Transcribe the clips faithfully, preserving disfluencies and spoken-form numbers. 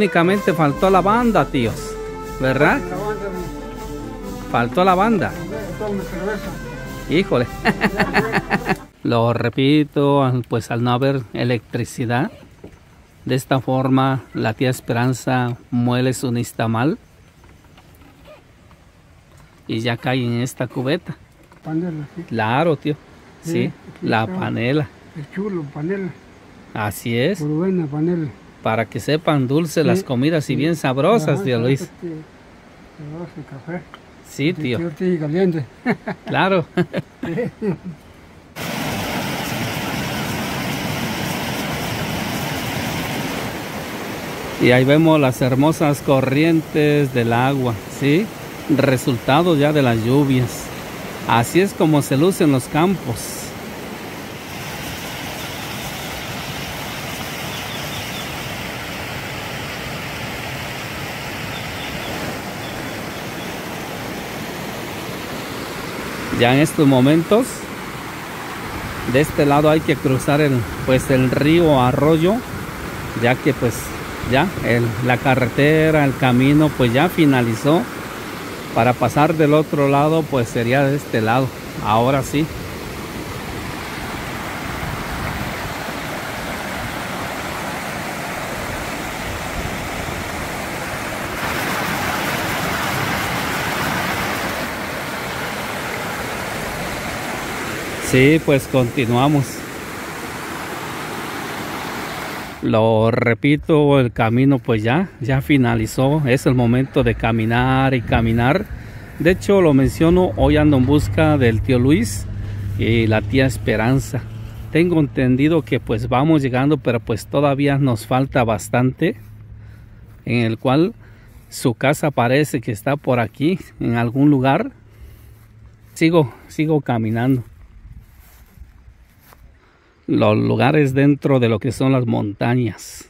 Únicamente faltó la banda, tíos, ¿verdad? La banda, Faltó la banda. toma cerveza. Híjole. Lo repito, pues al no haber electricidad, de esta forma la tía Esperanza muele su nixtamal y ya cae en esta cubeta. Panela, sí. Claro, tío. Sí, Sí, la claro. panela. Es chulo, panela. Así es. Por buena panela. Para que sepan dulces Sí, las comidas y bien sabrosas, Ajá, tío Luis. este, sabroso café. Sí, tío. De tortilla caliente. Claro. Y ahí vemos las hermosas corrientes del agua, ¿sí? Resultado ya de las lluvias. Así es como se lucen los campos. Ya en estos momentos, de este lado hay que cruzar el, pues el río arroyo, ya que pues ya el, la carretera, el camino pues ya finalizó. Para pasar del otro lado pues sería de este lado, ahora sí. Sí, pues continuamos. Lo repito, el camino pues ya, ya finalizó. Es el momento de caminar y caminar. De hecho, lo menciono, hoy ando en busca del tío Luis y la tía Esperanza. Tengo entendido que pues vamos llegando, pero pues todavía nos falta bastante. En el cual su casa parece que está por aquí, en algún lugar. Sigo, sigo caminando. Los lugares dentro de lo que son las montañas.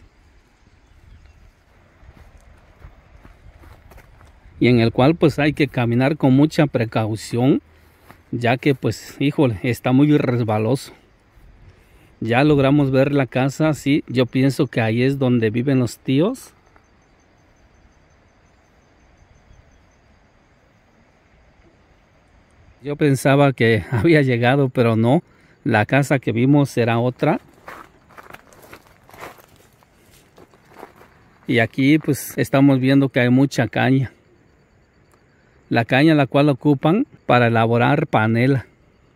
Y en el cual pues hay que caminar con mucha precaución, ya que pues, híjole, está muy resbaloso. Ya logramos ver la casa, sí, yo pienso que ahí es donde viven los tíos. Yo pensaba que había llegado, pero no. La casa que vimos era otra. Y aquí pues estamos viendo que hay mucha caña. La caña la cual ocupan para elaborar panela.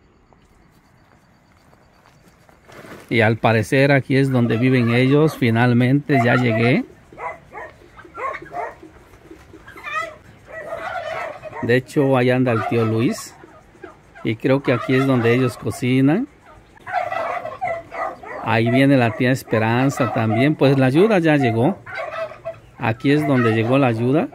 Y al parecer aquí es donde viven ellos. Finalmente ya llegué. De hecho, ahí anda el tío Luis. Y creo que aquí es donde ellos cocinan. Ahí viene la tía Esperanza también. Pues la ayuda ya llegó. Aquí es donde llegó la ayuda.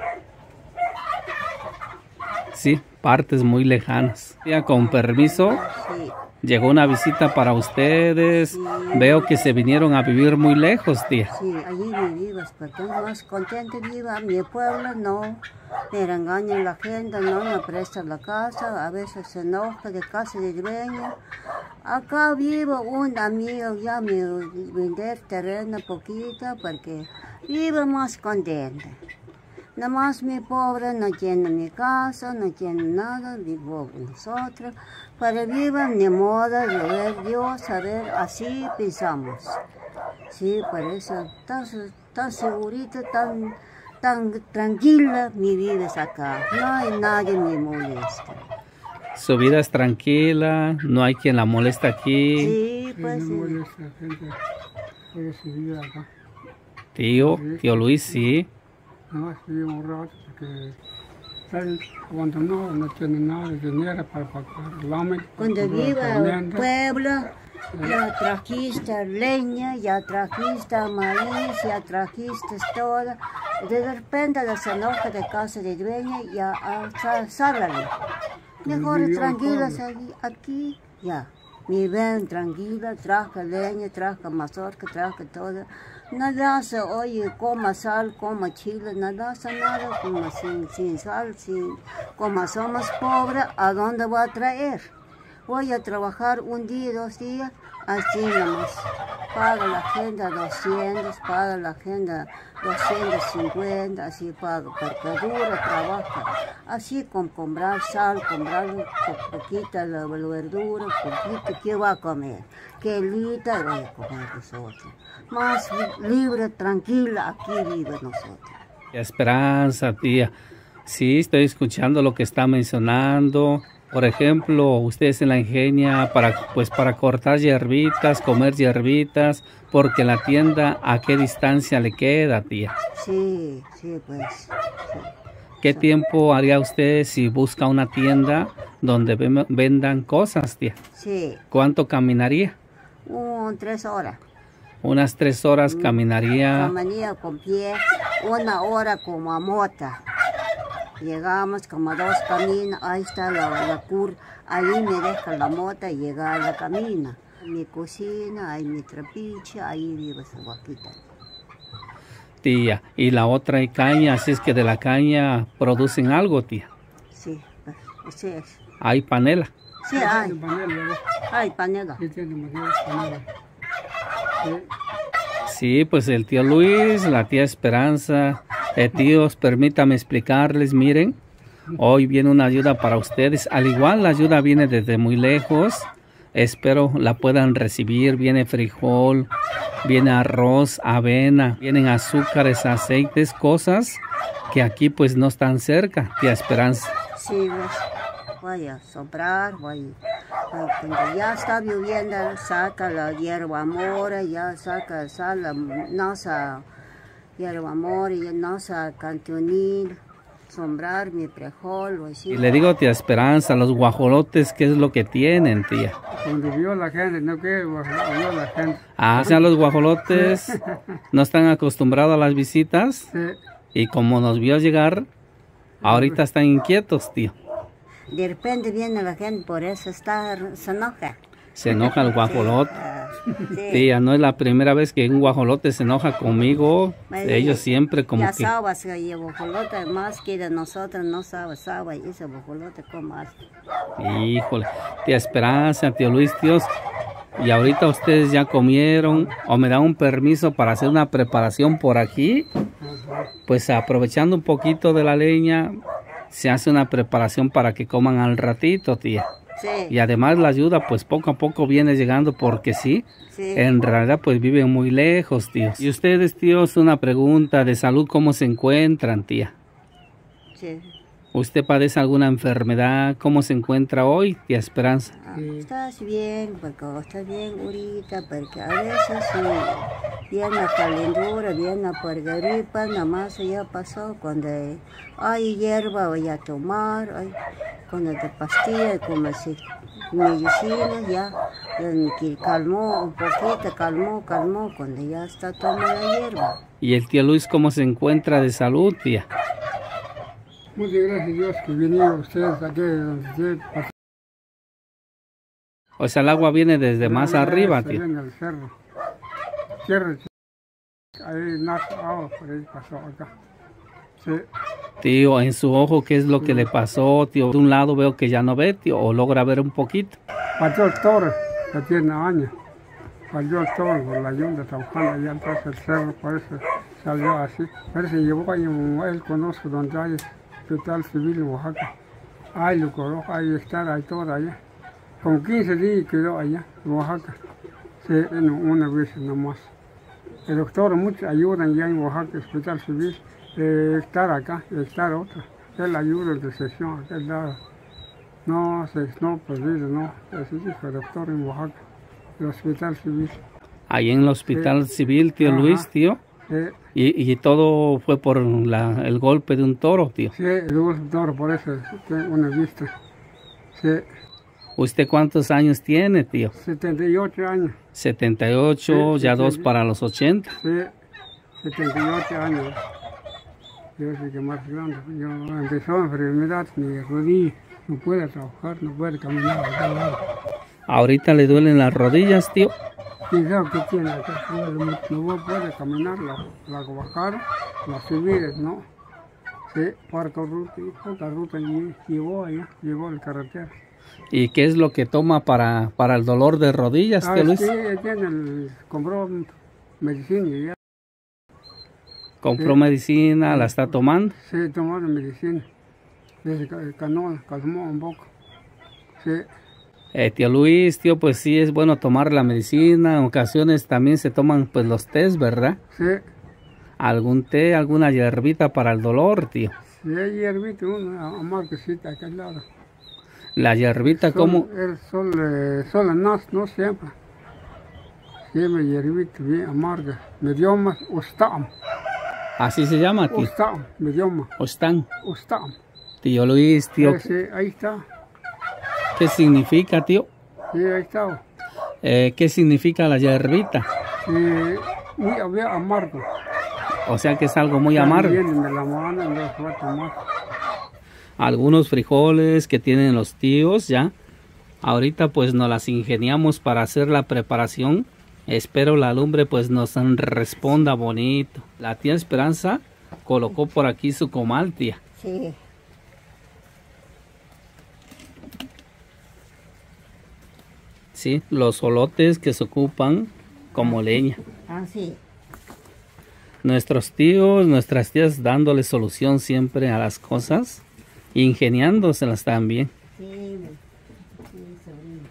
Sí, partes muy lejanas. Tía, con permiso, Sí, llegó una visita para ustedes. sí. Veo que se vinieron a vivir muy lejos, tía. Sí, allí vivimos, porque más contento viva. Mi pueblo no me engaña la gente, no me presta la casa, a veces se enoja de casa de dueño. Acá vivo un amigo, ya me vender terreno poquito porque vivo más contento. Nada más mi pobre no tiene mi casa, no tiene nada, vivo con nosotros. Para vivir ni modo de ver Dios, a ver, así pensamos. Sí, por eso, tan, tan segurita, tan, tan tranquila mi vida es acá. No hay nadie me molesta. Su vida es tranquila, no hay quien la molesta aquí. Sí, pues Sí, sí. no molesta, gente puede vivir acá. Tío, tío Luis, sí. Nada más vivimos un rato porque él abandonó, no tiene nada de dinero para pagar el lámina. Cuando viva el pueblo, ya trajiste leña, ya trajiste maíz, ya trajiste todo. De repente se enoja de casa de dueña, ya ah, sálale. Mejor tranquilas aquí, aquí, ya. Mi ven tranquila, traje leña, traje mazorca, traje todo. Nada hace, oye, coma sal, coma chile, nada hace nada, como sin, sin sal, sin, como somos pobres, ¿a dónde voy a traer? voy a trabajar un día, dos días, así nomás. Paga la agenda doscientos, paga la agenda doscientos cincuenta, así paga, porque dura, trabaja. Así con comprar sal, comprar un poquito la verdura, poquito, ¿qué va a comer? ¿Qué lita voy a comer nosotros? Más libre, tranquila, aquí vive nosotros. Esperanza, tía. Sí, estoy escuchando lo que está mencionando. Por ejemplo, ustedes en la ingenia para, pues, para cortar hierbitas, comer hierbitas, porque la tienda, ¿a qué distancia le queda, tía? Sí, sí, pues. Sí. ¿Qué tiempo haría usted si busca una tienda donde vendan cosas, tía? Sí. ¿Cuánto caminaría? Un, tres horas. Unas tres horas caminaría. Caminaría con pie, una hora como a mota. Llegamos como dos caminos, ahí está la, la cur, ahí me deja la mota y llega a la camina. Mi cocina, hay mi trapiche, ahí vive su vaquita. Tía, y la otra hay caña, así es que de la caña producen algo, tía. Sí, así es. ¿Hay panela? Sí, hay. Hay panela. Sí, pues el tío Luis, la tía Esperanza. Eh, tíos, permítame explicarles, miren, hoy viene una ayuda para ustedes. Al igual la ayuda viene desde muy lejos, espero la puedan recibir. Viene frijol, viene arroz, avena, vienen azúcares, aceites, cosas que aquí pues no están cerca, tía Esperanza. Sí, pues, voy a sobrar, voy, voy, cuando ya está lloviendo, saca la hierba mora, ya saca sal, la nasa, hierba mora, ya nasa cantonil, sombrar mi frijol, así. Y le digo, tía Esperanza, los guajolotes, ¿qué es lo que tienen, tía? Cuando vio la gente, no que vio la gente. Ah, o sea, los guajolotes no están acostumbrados a las visitas. Sí. Y como nos vio llegar, ahorita están inquietos, tío. De repente viene la gente, por eso está, se enoja. Se enoja el guajolote. Sí, sí. Tía, no es la primera vez que un guajolote se enoja conmigo. Bueno, ellos siempre como ya que... Ya sabes que el guajolote más que de nosotros no sabe, sabe ese guajolote como hace. Híjole, tía Esperanza, tío Luis, tíos. Y ahorita ustedes ya comieron o me dan un permiso para hacer una preparación por aquí. Pues aprovechando un poquito de la leña, se hace una preparación para que coman al ratito, tía. Sí. Y además la ayuda pues poco a poco viene llegando porque sí, Sí. en realidad pues viven muy lejos, tíos. Y ustedes, tíos, una pregunta de salud, ¿cómo se encuentran, tía? Sí. ¿Usted padece alguna enfermedad? ¿Cómo se encuentra hoy, tía Esperanza? Ah, estás bien, porque estás bien ahorita, porque a veces sí, viene la calentura, viene por gripa, nada más ya pasó, cuando hay hierba voy a tomar, hay, cuando te pastilla, como si medicina, ya que calmó un poquito, calmó, calmó, cuando ya está tomando la hierba. ¿Y el tío Luis cómo se encuentra de salud, tía? Muchas gracias a Dios que vinieron ustedes aquí donde ustedes pasaron. O sea, el agua viene desde más arriba, Se tío. viene al cerro. Cerro. Ahí nace agua, por ahí pasó acá. Sí. Tío, en su ojo, ¿qué es lo que le pasó, tío? De un lado veo que ya no ve, tío, o logra ver un poquito. Partió el toro, ya tiene años. Partió el toro por la yunta trabajando allá entonces el cerro, por eso salió así. Pero se llevó ahí, él conoce donde hay hospital civil en Oaxaca. Ahí lo conozco, ahí está, ahí todo allá. Con quince días quedó allá en Oaxaca. Sí, no, una vez nomás. El doctor mucho ayudan ya en Oaxaca, hospital civil. Eh, estar acá, estar otra. Él ayuda de sesión, aquel lado. No, se, no, perdido, no. Ese hijo doctor en Oaxaca, el hospital civil. Ahí en el hospital Sí. civil, tío Ajá. Luis, tío. Sí, Y, y todo fue por la, el golpe de un toro, tío. sí, el doctor, por eso tengo una vista. Sí, ¿Usted cuántos años tiene, tío? setenta y ocho años. setenta y ocho, Sí, ya sí, dos sí. para los ochenta. Sí, setenta y ocho años. Yo soy que más grande. Yo empezó enfermedad, mi rodilla, no puede trabajar, no puede caminar a tal lado. Ahorita le duelen las rodillas, tío. ¿Quién sabe qué tiene acá? No, no puede caminar, la, la bajar, las subir, ¿no? Sí, parco ruta, y poca ruta y llegó allá, llegó a la carretera. ¿Y qué es lo que toma para, para el dolor de rodillas, Ah, tío Luis? sí, tiene el- compró medicina y ya. Compró Sí. medicina, la está tomando. Sí, tomando medicina. Desde que calmó, calmó un poco. Sí, Eh, tío Luis, tío, pues sí es bueno tomar la medicina. En ocasiones también se toman pues los tés, ¿verdad? sí. ¿Algún té, alguna hierbita para el dolor, tío? Sí, hay hierbita, una amarguecita acá al lado. La hierbita, ¿cómo? El sol, eh, sol no, no siempre. Siempre hierbita bien amarga. Medioma, ustam. Así se llama, tío. Ustam, medioma, Ostán. ustam. Tío Luis, tío, Sí, ahí está. ¿qué significa, tío? Sí, ahí está. Eh, ¿qué significa la hierbita? Sí, muy bien amargo. O sea que es algo muy amargo. También de la mano, no se va a tomar. Algunos frijoles que tienen los tíos ya. Ahorita pues nos las ingeniamos para hacer la preparación. Espero la lumbre pues nos responda bonito. La tía Esperanza colocó por aquí su comal, tía. Sí. Sí, los solotes que se ocupan como leña. Ah, sí. Nuestros tíos, nuestras tías dándole solución siempre a las cosas, ingeniándoselas también. Sí, sí, sobrino.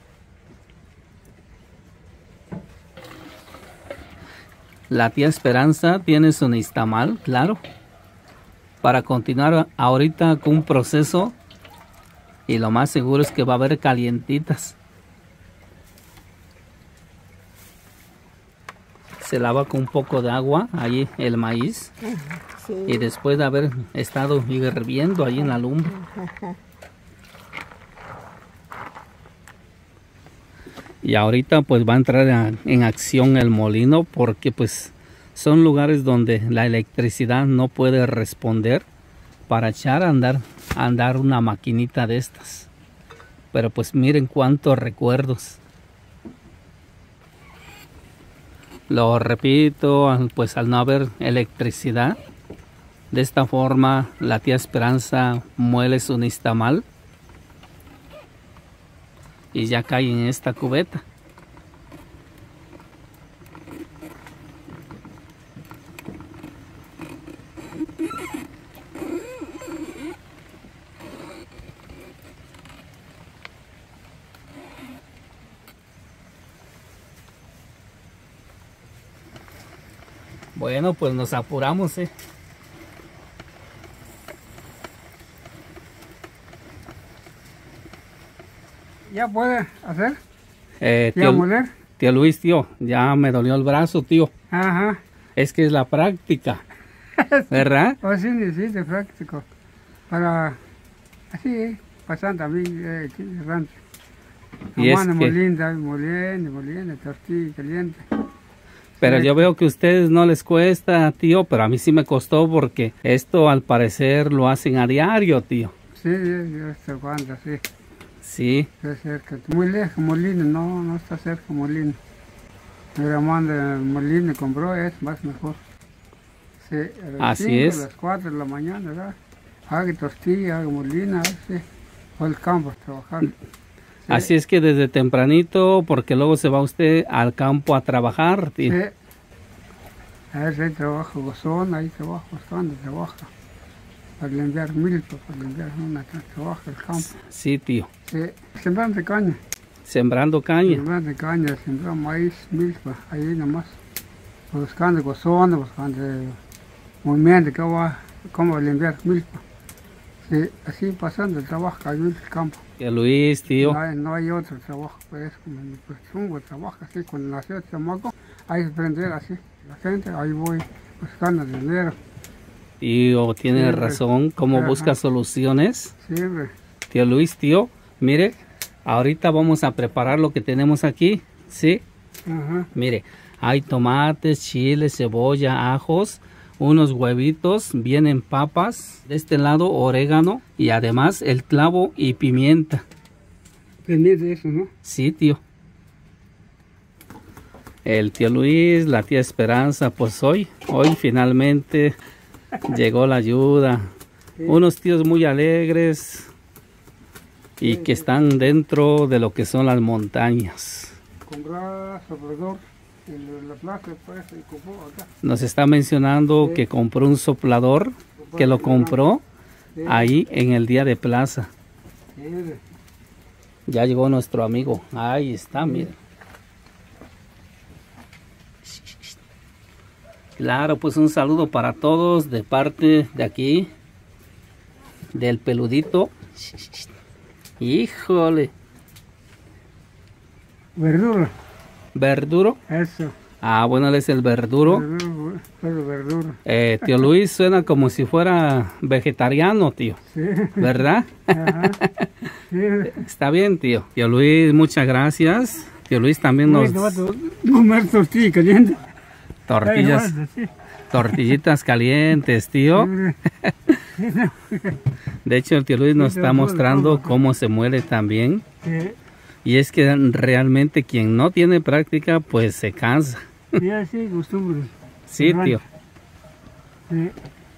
La tía Esperanza tiene su nixtamal, claro, para continuar ahorita con un proceso y lo más seguro es que va a haber calientitas. Se lava con un poco de agua allí el maíz Sí. y después de haber estado hirviendo allí en la lumbre. Y ahorita pues va a entrar a- en acción el molino porque pues son lugares donde la electricidad no puede responder para echar a andar, a andar una maquinita de estas. Pero pues miren cuántos recuerdos. Lo repito, al- pues al no haber electricidad, de esta forma la tía Esperanza muele su nixtamal y ya cae en esta cubeta. Bueno, pues nos apuramos, eh. ¿Ya puede hacer? Eh, ¿Ya tío, moler? tío Luis, tío, ya me dolió el brazo, tío. Ajá. Es que es la práctica, ¿verdad? O sí necesita práctico. Para así, eh, pasando a mí, eh, aquí en el rancho. Y La es mano que- moliendo, moliendo, moliendo, tortilla caliente. Pero Sí. yo veo que a ustedes no les cuesta, tío, pero a mí sí me costó porque esto al parecer lo hacen a diario, tío. Sí, yo, yo estoy jugando, sí. Sí, Está cerca. Muy lejos, molino, no, no está cerca molino. Mi hermano de molino compró, es más mejor. Sí, a las Así cinco, es. a las cuatro de la mañana, ¿verdad? Haga tortilla, haga molina, sí. O al campo a trabajar. Sí. así es que desde tempranito, porque luego se va usted al campo a trabajar, tío. Sí. A veces hay trabajo gozón, hay trabajo bastante, trabaja. Para limpiar milpa, para limpiar una trabaja el campo. Sí, tío. Sí. Sembrando caña, Sembrando caña. sembrando caña, sembrando maíz, milpa, ahí nomás. Buscando gozón, buscando movimiento, que va, cómo limpiar milpa. Sí, así pasando el trabajo ahí en el campo. Tío Luis, tío. No hay, no hay otro trabajo, pues, como mi costumbre, trabajo así, cuando nació el chamaco, hay que aprender así. La gente, ahí voy buscando dinero, Tío, tiene Siempre. razón. ¿Cómo Ajá. busca soluciones? siempre. Tío Luis, tío, mire, ahorita vamos a preparar lo que tenemos aquí, ¿sí? Ajá. Mire, hay tomates, chiles, cebolla, ajos, unos huevitos, vienen papas, de este lado orégano y además el clavo y pimienta. Pendiente de eso, ¿no? Sí, tío. El tío Luis, la tía Esperanza, pues hoy, hoy finalmente llegó la ayuda. Sí. Unos tíos muy alegres, y que están dentro de lo que son las montañas. Comprar soplador en la plaza, pues, y compró acá. Nos está mencionando Sí. que compró un soplador, que lo compró Sí. ahí en el día de plaza. Sí, mire. Ya llegó nuestro amigo. Ahí está, miren. Claro, pues un saludo para todos de parte de aquí, del peludito. Híjole. Verdura, ¿Verduro? eso. Ah, bueno, él es el verduro. Verdura, pero verdura. Eh, tío Luis suena como si fuera vegetariano, tío. Sí. ¿Verdad? Ajá. Sí. Está bien, tío. Tío Luis, muchas gracias. Tío Luis también nos... Uy, te vas a comer tortilla caliente. Tortillas, Ay, sí. tortillitas calientes, tío. Sí, no. De hecho, el tío Luis nos está mostrando cómo se muele también. Sí, Y es que realmente quien no tiene práctica, pues se cansa. sí, así, costumbre. Sí, tío. Sí.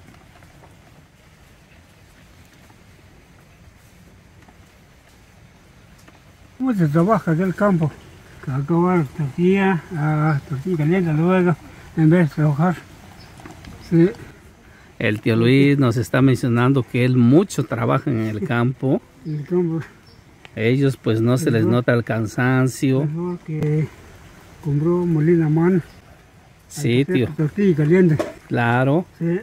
¿Cómo se trabaja del campo? Que acabar tortilla, ah, tortilla caliente luego, en vez de trabajar. Sí, El tío Luis nos está mencionando que él mucho trabaja en el campo. el campo. Ellos pues no se les nota el cansancio. Mejor que compró molina a mano. Sí, tío. Tortilla caliente. Claro. Sí,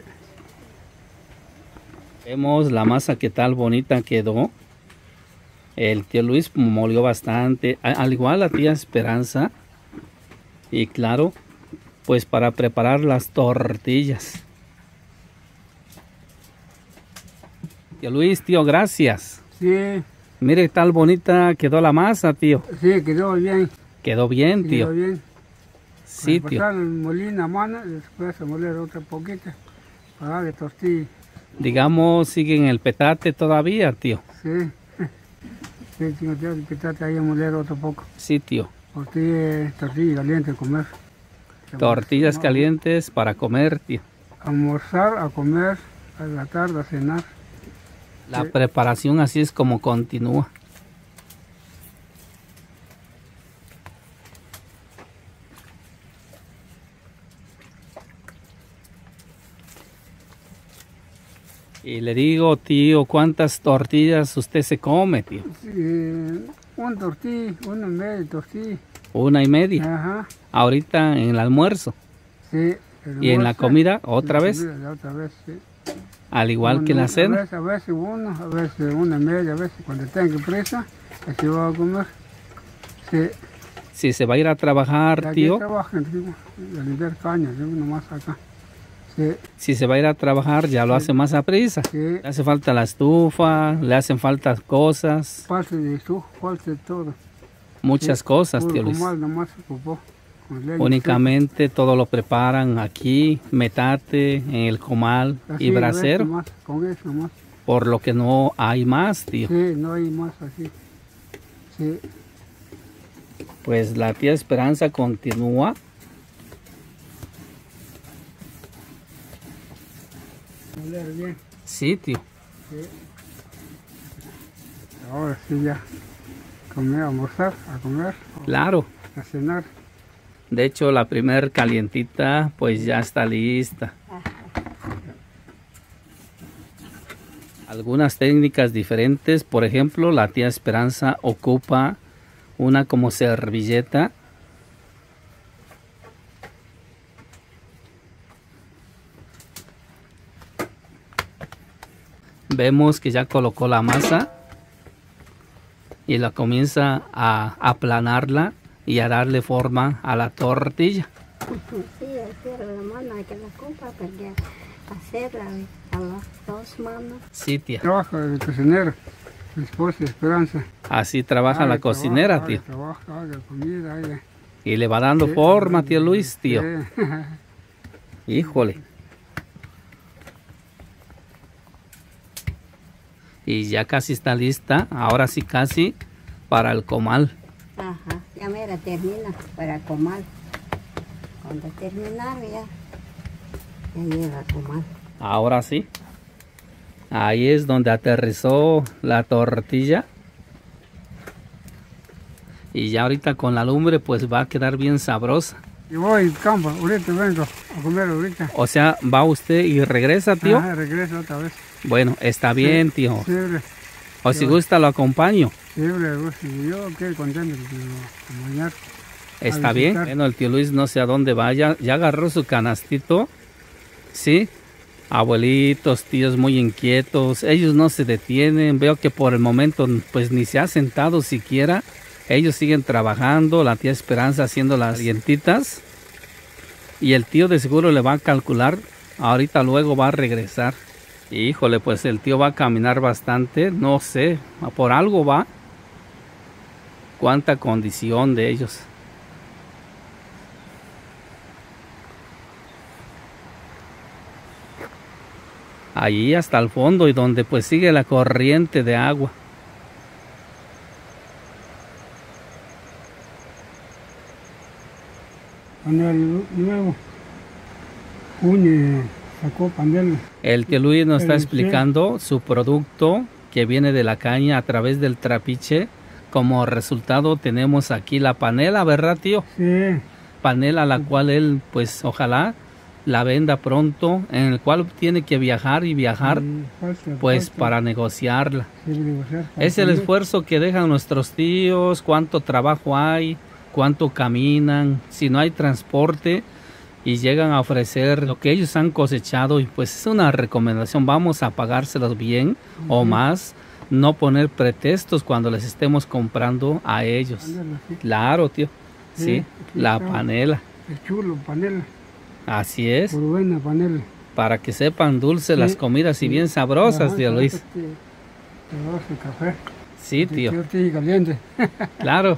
Vemos la masa que tal bonita quedó. El tío Luis molió bastante, a- al igual la tía Esperanza. Y claro, pues para preparar las tortillas. Tío Luis, tío, gracias. sí, Mire tal bonita quedó la masa, tío. sí, quedó bien. Quedó bien, Quedó tío. bien. Sí, Para tío. pasar el molino a mano, después a moler otra poquita para darle tortilla. Digamos, sigue en el petate todavía, tío. Sí. Sí, tengo que quitate ahí a moler otro poco. Sí, tío. Tortilla, tortilla caliente a comer. Tortillas No, calientes para comer, tío. Almorzar, a comer, a la tarde a cenar. La Sí. preparación así es como continúa. Y le digo, tío, ¿cuántas tortillas usted se come, tío? Sí, un tortilla, una media tortilla. Una y media. Ajá. Ahorita en el almuerzo. Sí. Y en la almuerzo, comida, otra la vez. comida, la otra vez, sí. Al igual que en la A cena. veces, a veces uno, a veces una media, a veces cuando tengo prisa, así voy a comer. Sí. Si se va a ir a trabajar, Aquí tío. trabajan, digo, a limpiar cañas, digo, nomás acá. Sí, Si se va a ir a trabajar, ya lo hace más a prisa. sí. Le hace falta la estufa, le hacen falta cosas, Falta de su, falta de todo. muchas Sí, cosas, puro tío Luis. comal nomás se ocupó, con leña, Únicamente todo lo preparan aquí, metate, en el comal sí. Así, y a ver, brasero, nomás, con eso nomás. por lo que no hay más, tío. Sí, no hay más así. Sí, Pues la tía Esperanza continúa. oler bien. Sí, tío. Sí. Ahora sí ya, comer, almorzar, a comer, Claro. a cenar. De hecho, la primer calientita pues ya está lista. Algunas técnicas diferentes, por ejemplo, la tía Esperanza ocupa una como servilleta. Vemos que ya colocó la masa y la comienza a aplanarla y a darle forma a la tortilla. Sí, hacer la mano hay que la compra porque hacerla a las dos manos. Sí, tía. Trabaja de cocinero, mi esposa Esperanza. Así trabaja la Haga cocinera, trabajo, tío. haga trabajo, haga comida, haga- Y le va dando Sí, forma, sí, tío Luis, tío. sí. Híjole. Y ya casi está lista, ahora sí casi, para el comal. Ajá, ya mira, termina para comal. Cuando terminar ya, ya llega a comal. Ahora sí. Ahí es donde aterrizó la tortilla. Y ya ahorita con la lumbre pues va a quedar bien sabrosa. Y voy al campo, ahorita vengo a comer ahorita. O sea, va usted y regresa, tío. Ah, regreso otra vez. Bueno, está bien, tío. Siempre, O si yo- gusta lo acompaño. siempre, yo qué contento de mañana. Está A bien. visitar. Bueno, el tío Luis no sé a dónde vaya. Ya agarró su canastito. Sí. Abuelitos, tíos muy inquietos. Ellos no se detienen. Veo que por el momento pues ni se ha sentado siquiera. Ellos siguen trabajando. La tía Esperanza haciendo las dientitas. Y el tío de seguro le va a calcular. Ahorita luego va a regresar. Híjole, pues el tío va a caminar bastante. No sé. Por algo va. Cuánta condición de ellos. Allí hasta el fondo y donde pues sigue la corriente de agua. Panel nuevo. Junio sacó panel. El tío Luis nos está El- sí. explicando su producto que viene de la caña a través del trapiche. Como resultado tenemos aquí la panela, ¿verdad, tío? Sí, Panela la cual él pues ojalá la venda pronto, en el cual tiene que viajar y viajar y falta, pues falta. para negociarla. Sí, negociar, Es el falta. esfuerzo que dejan nuestros tíos, cuánto trabajo hay, cuánto caminan, si no hay transporte y llegan a ofrecer lo que ellos han cosechado y pues es una recomendación, vamos a pagárselos bien o más, no poner pretextos cuando les estemos comprando a ellos. Panela, sí. Claro, tío, sí, Sí, sí, la está. panela, Es chulo, panela. así es, Por buena panela. para que sepan dulces Sí, las comidas y sí. bien sabrosas, Ajá, tío Luis. este, sabroso café. Sí, tío, Tortilla caliente. claro.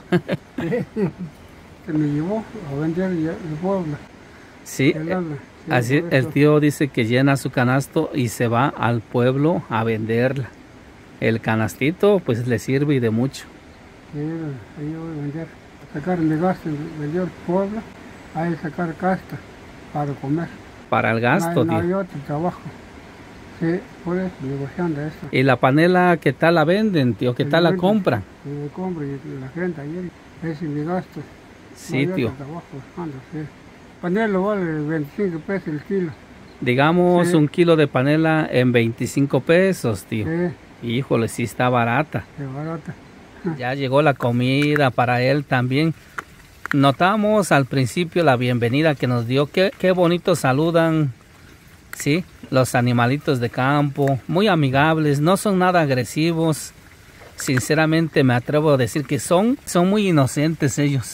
Que me llevó a vender ya de Puebla. Sí, El ala, sí, así por el eso. tío dice que llena su canasto y se va al pueblo a venderla. El canastito pues le sirve y de mucho. Sí, ahí yo voy a vender. Sacar mi gasto, vender Puebla, ahí sacar casta para comer. Para el gasto, no, hay- no hay tío. otro trabajo. Sí, por eso, negociando esto. Y la panela, ¿qué tal la venden, tío? ¿Qué tal la compran? Y me compro y la gente ayer, ese es mi gasto. No Sí, hay tío. otro trabajo buscando, sí. Panela vale veinticinco pesos el kilo. Digamos Sí. un kilo de panela en veinticinco pesos, tío. Sí, Híjole, sí está barata. qué barata. Ya llegó la comida para él también. Notamos al principio la bienvenida que nos dio. Qué, qué bonito saludan, sí, los animalitos de campo. Muy amigables, no son nada agresivos. Sinceramente me atrevo a decir que son, son muy inocentes ellos.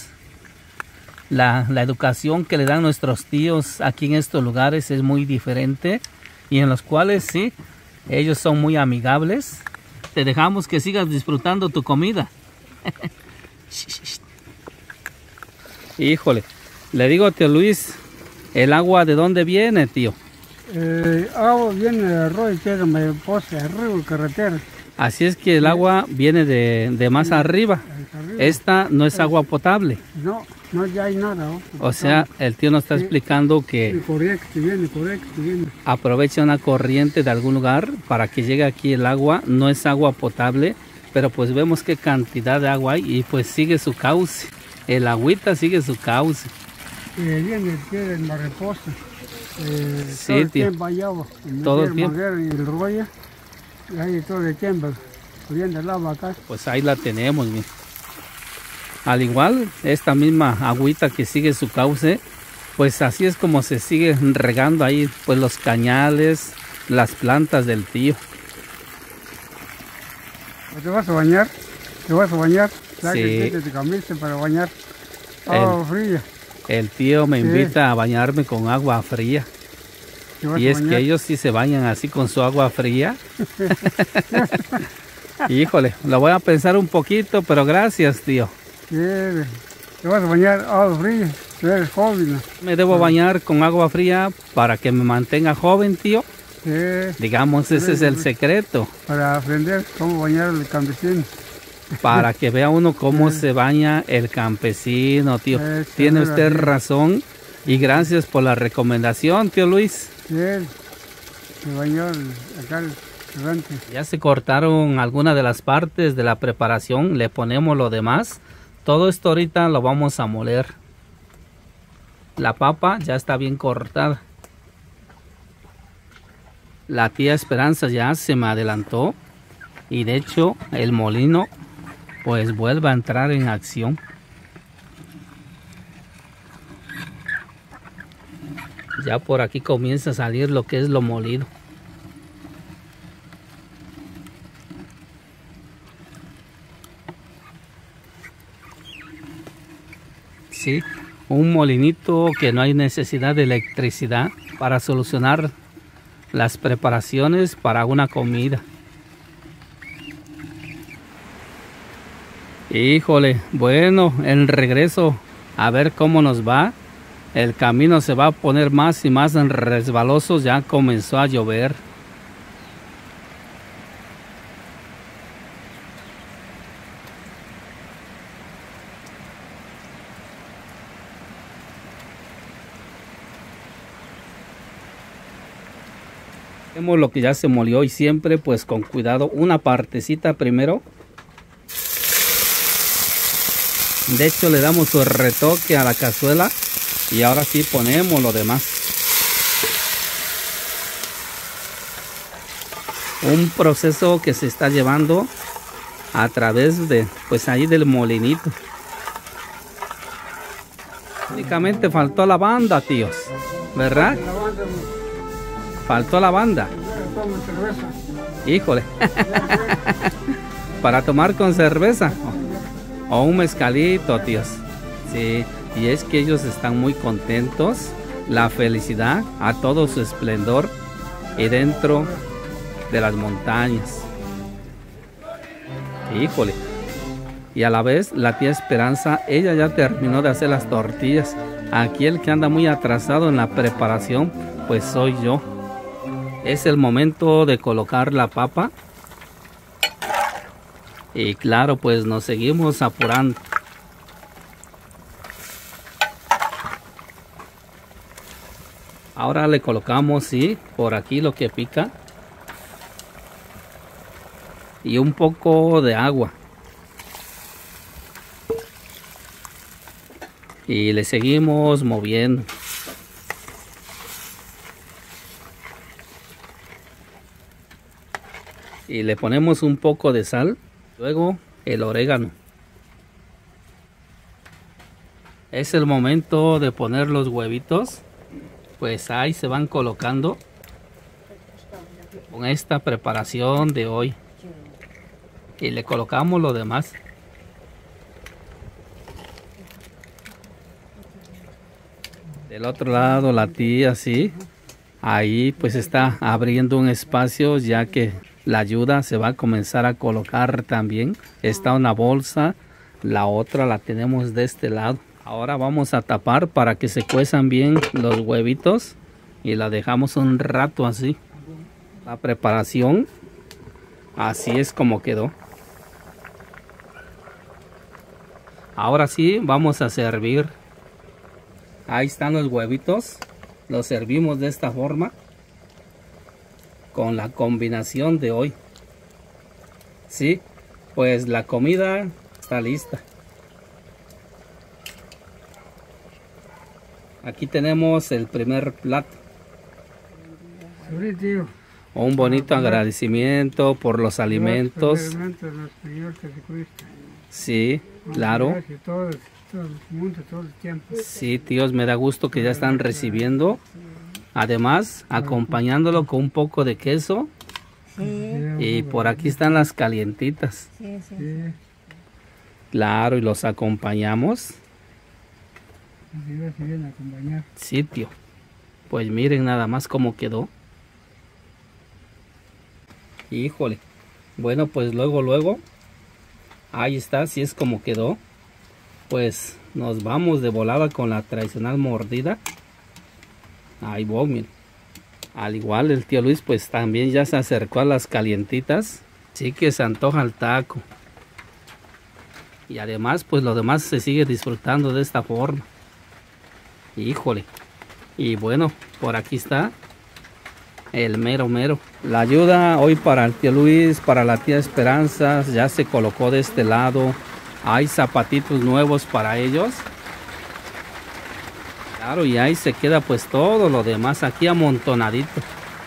La, la educación que le dan nuestros tíos aquí en estos lugares es muy diferente. Y en los cuales sí, ellos son muy amigables. Te dejamos que sigas disfrutando tu comida. Híjole, le digo a tío Luis, ¿el agua de dónde viene, tío? Eh, agua viene de arroyo, que me pose arriba, carretera. Así es que el agua viene de, de más arriba. Arriba. Esta no es agua potable. No, no ya hay nada. ¿no? O sea, el tío nos está Sí. explicando El que correcto viene, correcto viene. aprovecha una corriente de algún lugar para que llegue aquí el agua. No es agua potable, pero pues vemos qué cantidad de agua hay y pues sigue su cauce. El agüita sigue su cauce. Eh, viene, tiene en la reposa. Eh, Sí, todo el tío. tiempo hay agua. Y Todo el meter tiempo. manguera en el rollo. Y ahí todo el tiempo. Viene el agua acá. Pues ahí la tenemos, mira. Al igual, esta misma agüita que sigue su cauce, pues así es como se sigue regando ahí, pues los cañales, las plantas del tío. ¿Te vas a bañar? ¿Te vas a bañar? Sí. Que te cambiaste para bañar. Agua fría. El tío me Sí. invita a bañarme con agua fría. ¿Te vas Y a es que bañar? ellos sí se bañan así con su agua fría. Híjole, lo voy a pensar un poquito, pero gracias, tío. Sí, te vas a bañar agua fría. Tú eres joven. ¿no? Me debo bañar con agua fría para que me mantenga joven, tío. Sí, Digamos, ese es el secreto. para aprender cómo bañar al campesino. Para que vea uno cómo se baña el campesino, tío. Eso, Tiene mira, usted sí. razón. Y gracias por la recomendación, tío Luis. Sí, se bañó el- acá el restaurante. Ya se cortaron algunas de las partes de la preparación. Le ponemos lo demás. Todo esto ahorita lo vamos a moler. La papa ya está bien cortada. La tía Esperanza ya se me adelantó. Y de hecho el molino pues vuelve a entrar en acción. Ya por aquí comienza a salir lo que es lo molido. Sí, un molinito que no hay necesidad de electricidad para solucionar las preparaciones para una comida. Híjole, bueno, el regreso, a ver cómo nos va. El camino se va a poner más y más resbaloso, ya comenzó a llover. Vemos lo que ya se molió y siempre pues con cuidado, una partecita primero. De hecho le damos su retoque a la cazuela y ahora sí ponemos lo demás. Un proceso que se está llevando a través de pues ahí del molinito. Únicamente faltó la banda, tíos, ¿verdad? Faltó la banda. Híjole. Para tomar con cerveza. O un mezcalito, tíos. Sí. Y es que ellos están muy contentos. La felicidad a todo su esplendor. Y dentro de las montañas. Híjole. Y a la vez la tía Esperanza, ella ya terminó de hacer las tortillas. Aquí el que anda muy atrasado en la preparación, pues soy yo. Es el momento de colocar la papa. Y claro, pues nos seguimos apurando. Ahora le colocamos, sí, por aquí lo que pica. Y un poco de agua. Y le seguimos moviendo. Y le ponemos un poco de sal. Luego el orégano. Es el momento de poner los huevitos. Pues ahí se van colocando. Con esta preparación de hoy. Y le colocamos lo demás. Del otro lado la tía, sí. Ahí pues está abriendo un espacio ya que la ayuda se va a comenzar a colocar también. Está una bolsa, la otra la tenemos de este lado. Ahora vamos a tapar para que se cuezan bien los huevitos y la dejamos un rato así. La preparación, así es como quedó. Ahora sí, vamos a servir. Ahí están los huevitos. Los servimos de esta forma. Con la combinación de hoy. Sí, pues la comida está lista. Aquí tenemos el primer plato. Un bonito agradecimiento por los alimentos. Sí, claro. Sí, tíos, me da gusto que ya están recibiendo. Además, acompañándolo con un poco de queso. Sí. Y por aquí están las calientitas. Sí, sí, sí. Claro, y los acompañamos. Sí, tío. Pues miren nada más cómo quedó. Híjole. Bueno, pues luego, luego. Ahí está, así es como quedó. Pues nos vamos de volada con la tradicional mordida. Ahí voy, miren. Al igual el tío Luis pues también ya se acercó a las calientitas. Sí que se antoja el taco. Y además pues lo demás se sigue disfrutando de esta forma. Híjole. Y bueno, por aquí está el mero mero. La ayuda hoy para el tío Luis, para la tía Esperanza, ya se colocó de este lado. Hay zapatitos nuevos para ellos. Claro, y ahí se queda pues todo lo demás aquí amontonadito.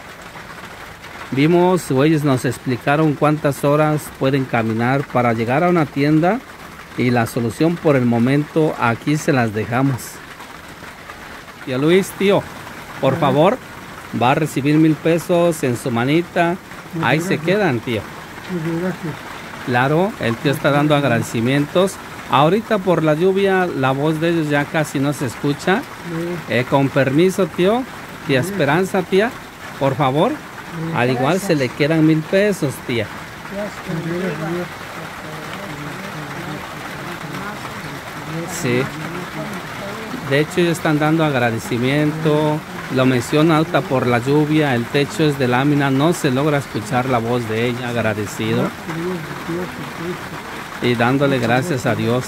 Vimos, o ellos nos explicaron cuántas horas pueden caminar para llegar a una tienda. Y la solución por el momento aquí se las dejamos. Tío Luis, tío, por favor, va a recibir mil pesos en su manita. Ahí se quedan, tío. Muchas gracias. Claro, el tío está dando agradecimientos. Ahorita por la lluvia la voz de ellos ya casi no se escucha. Eh, con permiso, tío. Tía Esperanza, tía, por favor. Al igual se le quedan mil pesos, tía. Sí. De hecho, ellos están dando agradecimiento. Lo menciona alta por la lluvia. El techo es de lámina. No se logra escuchar la voz de ella. Agradecido. Y dándole gracias a Dios.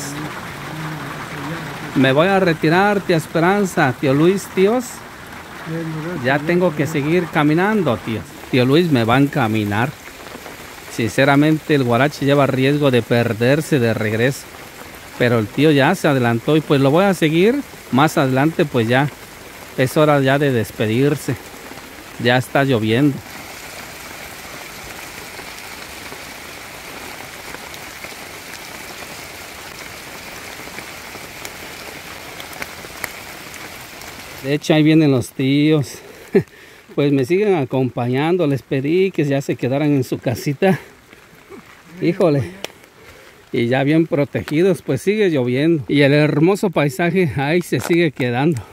Me voy a retirar, tía Esperanza. Tío Luis, tíos. Ya tengo que seguir caminando, tío. Tío Luis me va a encaminar. Sinceramente, el guarache lleva riesgo de perderse de regreso. Pero el tío ya se adelantó y pues lo voy a seguir. Más adelante pues ya es hora ya de despedirse. Ya está lloviendo. De hecho ahí vienen los tíos. Pues me siguen acompañando. Les pedí que ya se quedaran en su casita. Híjole. Y ya bien protegidos, pues sigue lloviendo. Y el hermoso paisaje ahí se sigue quedando.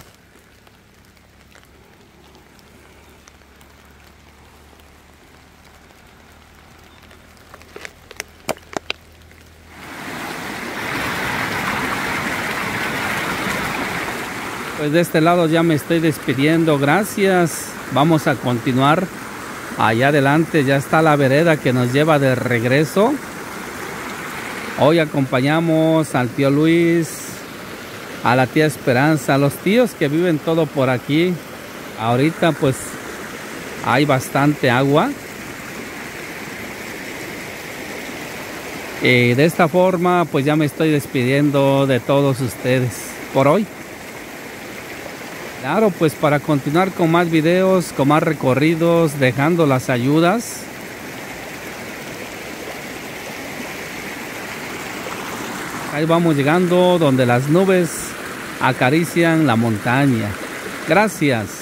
Pues de este lado ya me estoy despidiendo. Gracias. Vamos a continuar. Allá adelante ya está la vereda que nos lleva de regreso. Hoy acompañamos al tío Luis, a la tía Esperanza, a los tíos que viven todo por aquí. Ahorita pues hay bastante agua. Y de esta forma pues ya me estoy despidiendo de todos ustedes por hoy. Claro, pues para continuar con más videos, con más recorridos, dejando las ayudas. Ahí vamos llegando donde las nubes acarician la montaña. Gracias.